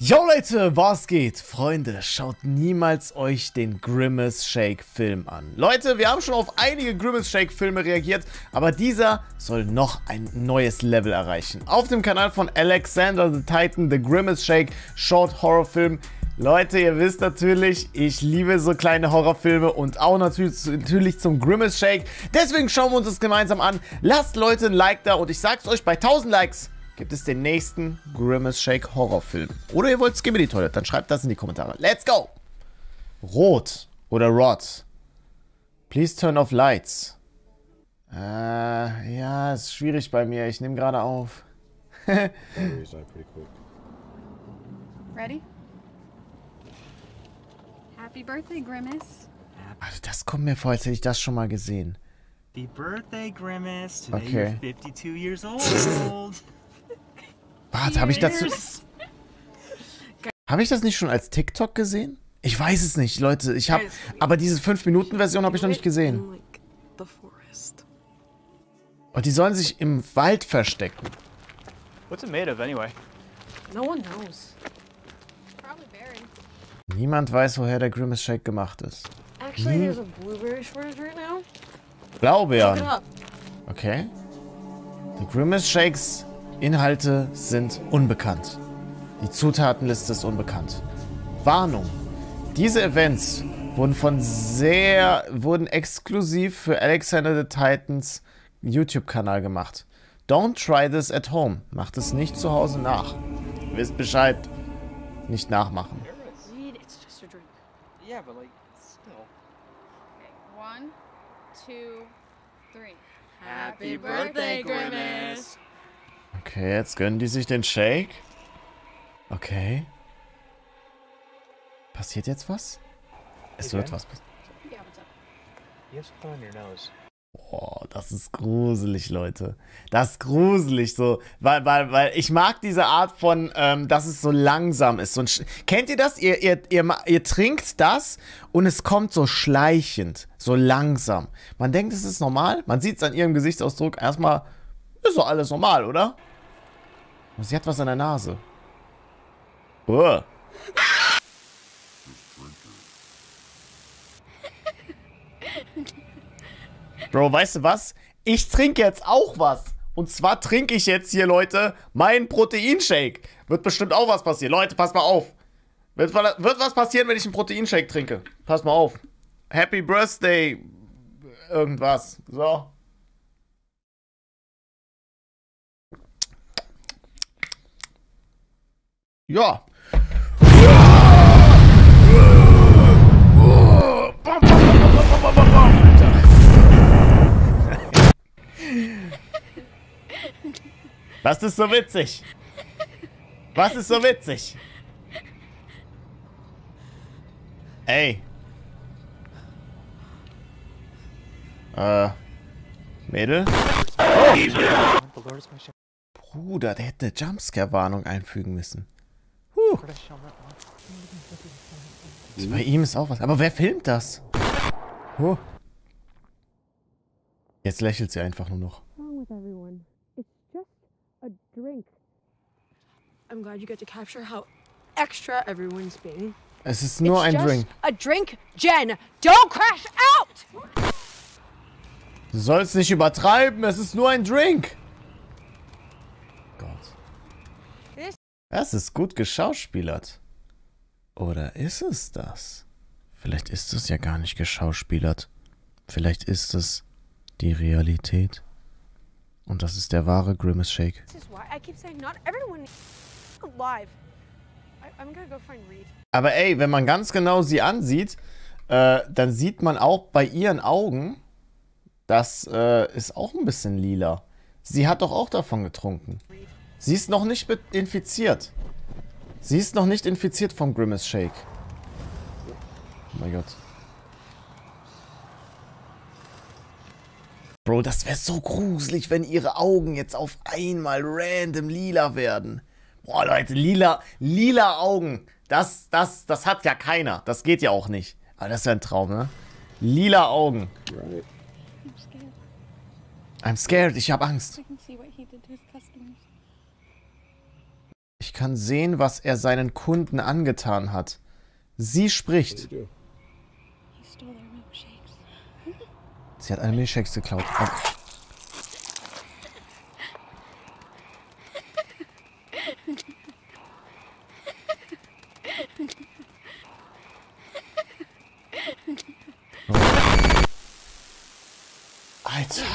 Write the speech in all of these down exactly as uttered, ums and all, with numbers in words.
Yo Leute, was geht? Freunde, schaut niemals euch den Grimace Shake Film an. Leute, wir haben schon auf einige Grimace Shake Filme reagiert, aber dieser soll noch ein neues Level erreichen. Auf dem Kanal von Alexander the Titan, The Grimace Shake Short Horror Film. Leute, ihr wisst natürlich, ich liebe so kleine Horrorfilme und auch natürlich, natürlich zum Grimace Shake. Deswegen schauen wir uns das gemeinsam an. Lasst Leute ein Like da und ich sag's euch, bei tausend Likes gibt es den nächsten Grimace Shake Horrorfilm. Oder ihr wollt Skibidi Toilet, dann schreibt das in die Kommentare. Let's go! Rot oder Rot? Please turn off lights. Äh, ja, ist schwierig bei mir. Ich nehme gerade auf. Ready? Happy birthday, Grimace. Also das kommt mir vor, als hätte ich das schon mal gesehen. Happy birthday, Grimace. Today Okay. you're fifty-two years old. Warte, habe ich dazu... Habe ich das nicht schon als TikTok gesehen? Ich weiß es nicht, Leute. Ich habe... Aber diese fünf Minuten Version habe ich noch nicht gesehen. Und die sollen sich im Wald verstecken. What's it made of anyway? No one knows. Probably berry. Niemand weiß, woher der Grimace Shake gemacht ist. Actually, there's a blueberry shortage right now. Blaubeeren. Look it up. Okay. Die Grimace Shakes Inhalte sind unbekannt. Die Zutatenliste ist unbekannt. Warnung. Diese Events wurden von sehr, wurden exklusiv für Alexander the Titans YouTube-Kanal gemacht. Don't try this at home. Macht es nicht zu Hause nach. Ihr wisst Bescheid. Nicht nachmachen. Reed, it's just a drink. Yeah, but like, still. Okay, one, two, three. Happy birthday, Grimace. Okay, jetzt gönnen die sich den Shake. Okay. Passiert jetzt was? Es Hey, wird Ben? was passieren. Yeah, what's up? You have something on your nose. Boah, das ist gruselig, Leute. Das ist gruselig so. Weil, weil, weil ich mag diese Art von, ähm, dass es so langsam ist. So ein Sch Kennt ihr das? Ihr, ihr, ihr, ihr trinkt das und es kommt so schleichend, so langsam. Man denkt, es ist normal. Man sieht es an ihrem Gesichtsausdruck. Erstmal ist doch alles normal, oder? Und sie hat was an der Nase. Oh. Bro, weißt du was? Ich trinke jetzt auch was. Und zwar trinke ich jetzt hier, Leute, meinen Proteinshake. Wird bestimmt auch was passieren. Leute, passt mal auf. Wird, wird was passieren, wenn ich einen Proteinshake trinke. Passt mal auf. Happy Birthday. Irgendwas. So. Ja. Was ist so witzig? Was ist so witzig? Ey. Äh. Mädel? Bruder, der hätte eine Jumpscare-Warnung einfügen müssen. Huh. Also bei ihm ist auch was. Aber wer filmt das? Huh. Jetzt lächelt sie einfach nur noch. What's wrong with everyone? It's just a drink. I'm glad you get to capture how extra everyone's being. Es ist nur It's ein just Drink. a drink, Jen. Don't crash out. Du sollst nicht übertreiben, es ist nur ein Drink. Gott. Das ist gut geschauspielert. Oder ist es das? Vielleicht ist es ja gar nicht geschauspielert. Vielleicht ist es die Realität. Und das ist der wahre Grimace Shake. This is why I keep saying not everyone is alive. I I'm gonna go find Reed. Aber ey, wenn man ganz genau sie ansieht, äh, dann sieht man auch bei ihren Augen, das äh, ist auch ein bisschen lila. Sie hat doch auch davon getrunken. Sie ist noch nicht infiziert. Sie ist noch nicht infiziert vom Grimace Shake. Oh mein Gott. Bro, das wäre so gruselig, wenn ihre Augen jetzt auf einmal random lila werden. Boah, Leute, lila, lila Augen. Das, das, das hat ja keiner. Das geht ja auch nicht. Aber das wäre ein Traum, ne? Lila Augen. I'm scared. I'm scared. Ich habe Angst. I can see what he did to his customers. Ich kann sehen, was er seinen Kunden angetan hat. Sie spricht. Sie hat alle Milchshakes geklaut. Oh. Oh. Alter.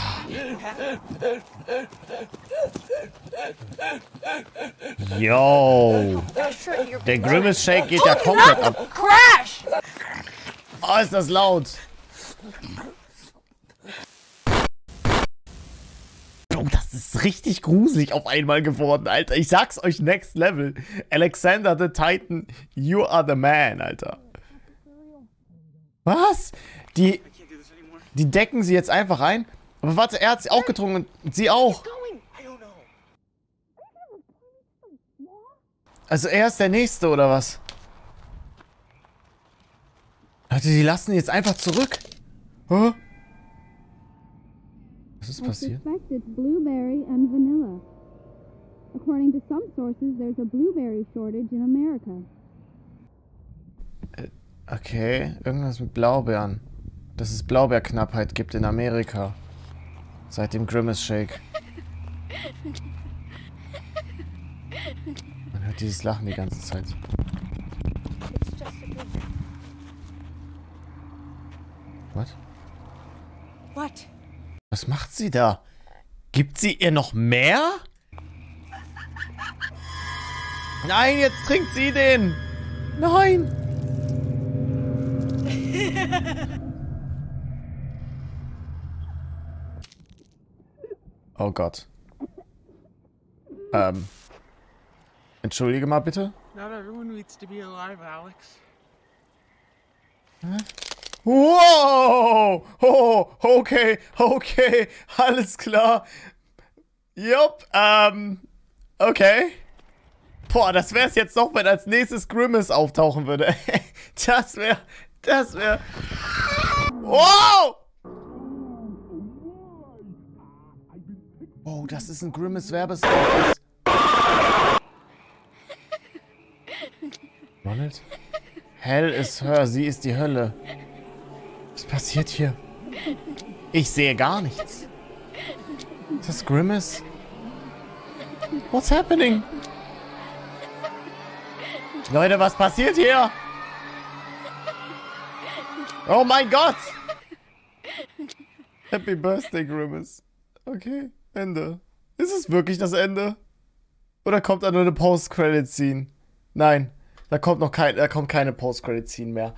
Yo. Der Grimace Shake geht ja komplett ab. Crash! Oh, ist das laut. Bro, das ist richtig gruselig auf einmal geworden, Alter. Ich sag's euch, next level. Alexander the Titan, you are the man, Alter. Was? Die, die decken sie jetzt einfach ein? Aber warte, er hat sie auch getrunken und sie auch. Also er ist der Nächste, oder was? Leute, die lassen ihn jetzt einfach zurück. Huh? Was ist passiert? Blueberry and vanilla. According to some sources, there's a blueberry shortage in America. Okay, irgendwas mit Blaubeeren. Dass es Blaubeerknappheit gibt in Amerika. Seit dem Grimace Shake. Man hört dieses Lachen die ganze Zeit. What? What? Was macht sie da? Gibt sie ihr noch mehr? Nein, jetzt trinkt sie den! Nein! Oh Gott. Ähm. Entschuldige mal bitte. Not everyone needs to be alive, Alex. Hä? Wow! Oh, okay, okay, alles klar. Jupp, ähm, okay. Boah, das wär's jetzt noch, wenn als nächstes Grimace auftauchen würde. Das wär, das wär... Wow! Oh, das ist ein Grimace Werbespot. Ronald? Hell ist her, sie ist die Hölle. Was passiert hier? Ich sehe gar nichts. Ist das Grimace? What's happening? Leute, was passiert hier? Oh mein Gott! Happy Birthday, Grimace. Okay, Ende. Ist es wirklich das Ende? Oder kommt da nur eine Post-Credit-Scene? Nein, da kommt noch kein, da kommt keine Post-Credit-Scene mehr.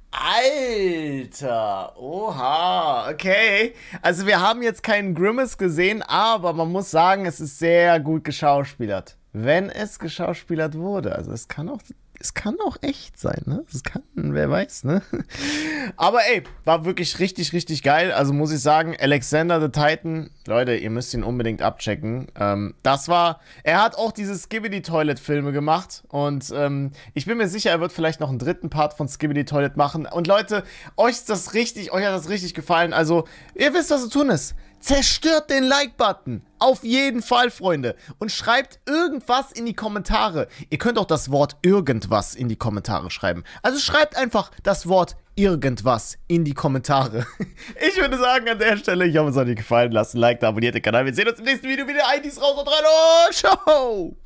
Alter! Oha! Okay. Also wir haben jetzt keinen Grimace gesehen, aber man muss sagen, es ist sehr gut geschauspielert. Wenn es geschauspielert wurde. Also es kann auch... Es kann auch echt sein, ne? Es kann, wer weiß, ne? Aber ey, war wirklich richtig, richtig geil. Also muss ich sagen, Alexander the Titan, Leute, ihr müsst ihn unbedingt abchecken. Ähm, das war, er hat auch diese Skibidi Toilet Filme gemacht. Und ähm, ich bin mir sicher, er wird vielleicht noch einen dritten Part von Skibidi Toilet machen. Und Leute, euch ist das richtig, euch hat das richtig gefallen. Also, ihr wisst, was zu tun ist. Zerstört den Like-Button. Auf jeden Fall, Freunde. Und schreibt irgendwas in die Kommentare. Ihr könnt auch das Wort irgendwas in die Kommentare schreiben. Also schreibt einfach das Wort irgendwas in die Kommentare. Ich würde sagen, an der Stelle, ich hoffe, es hat euch gefallen. Lasst ein Like da, abonniert den Kanal. Wir sehen uns im nächsten Video wieder. I Ds raus und rein und ciao.